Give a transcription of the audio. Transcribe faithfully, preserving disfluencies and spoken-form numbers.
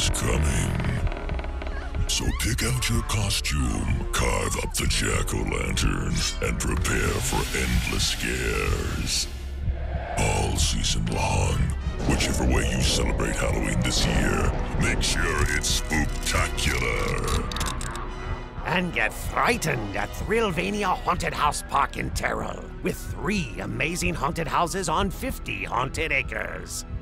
is coming. So pick out your costume, carve up the jack-o'-lantern, and prepare for endless scares. All season long, whichever way you celebrate Halloween this year, make sure it's spooktacular. And get frightened at Thrillvania Haunted House Park in Terrell, with three amazing haunted houses on fifty haunted acres.